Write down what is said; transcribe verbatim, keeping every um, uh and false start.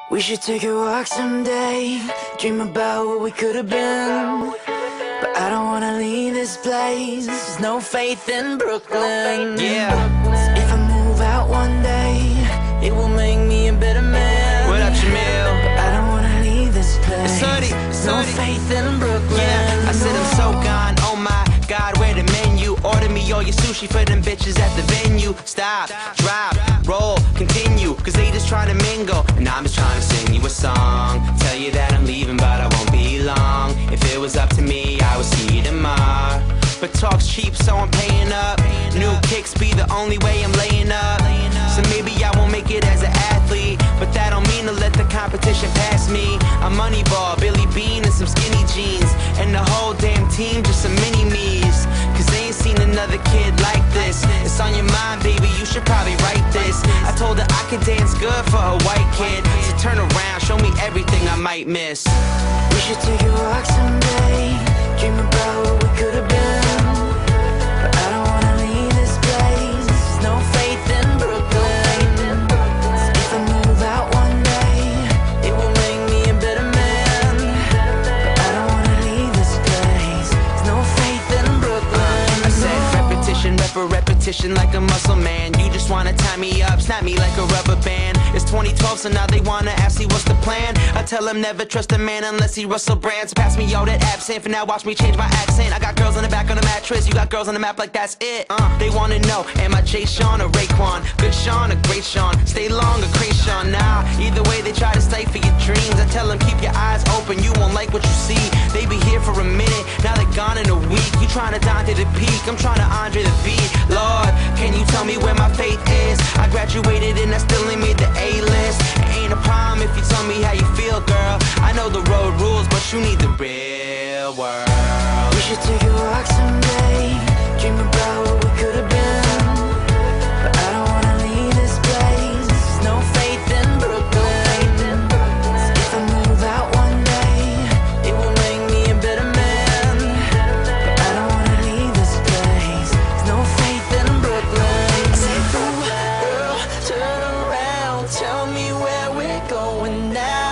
We should take a walk someday, dream about what we could have been. But I don't wanna leave this place, there's no faith in Brooklyn. Yeah. If I move out one day, it will make me a better man. What up, Jamil? But I don't wanna leave this place, It's Hoodie, there's it's no Hoodie. faith in Brooklyn. Yeah, I said I'm so gone, oh my God, where the menu? Order me all your sushi for them bitches at the venue. Stop, drop, roll, continue, cause they just try to mingle, and I'm just trying to sing you a song. Tell you that I'm leaving, but I won't be long. If it was up to me, I would see you tomorrow. But talk's cheap, so I'm paying up. New kicks be the only way I'm laying up. So maybe I won't make it as an athlete, but that don't mean to let the competition pass me. I'm Moneyball, Billy Bean, and some skinny jeans, and the whole damn team just some mini-me's. Cause they ain't seen another kid like this. It's on your mind, baby, you should probably write this. I told her I could dance good for a white kid, so turn around, show me everything I might miss. We should take a walk someday, dream about what we could have been. But I don't wanna leave this place, there's no faith in Brooklyn. If I move out one day, it will make me a better man. But I don't wanna leave this place, there's no faith in Brooklyn. I said repetition, rep for repetition like a muscle man. You just wanna tie me up, snap me like a rubber band. It's twenty twelve, so now they wanna ask me what's the plan. I tell them never trust a man unless he Russell Brand. So pass me all that absinthe, for now watch me change my accent. I got girls on the back of the mattress, you got girls on the map like that's it. Uh, they wanna know, am I Jay Sean or Raekwon? Good Sean or great Sean? Stay long or Krayshawn? Nah, either way they try to stifle your dreams. I tell them keep your eyes open, you won't like what you see. They be here for a minute, now they're gone in a week. You trying to Dante the peak, I'm trying to Andre the beat. Lord, can you tell me where my faith is? I graduated and I still ain't made the A-list. It ain't a problem if you tell me how you feel, girl. I know the road rules, but you need the real world. We should take a walk someday, dream about what we could have been. But I don't wanna leave this place, there's no faith in Brooklyn. If I move out one day, it will make me a better man. But I don't wanna leave this place, there's no faith in Brooklyn. I say, ooh, girl, turn around, tell me where we're going now.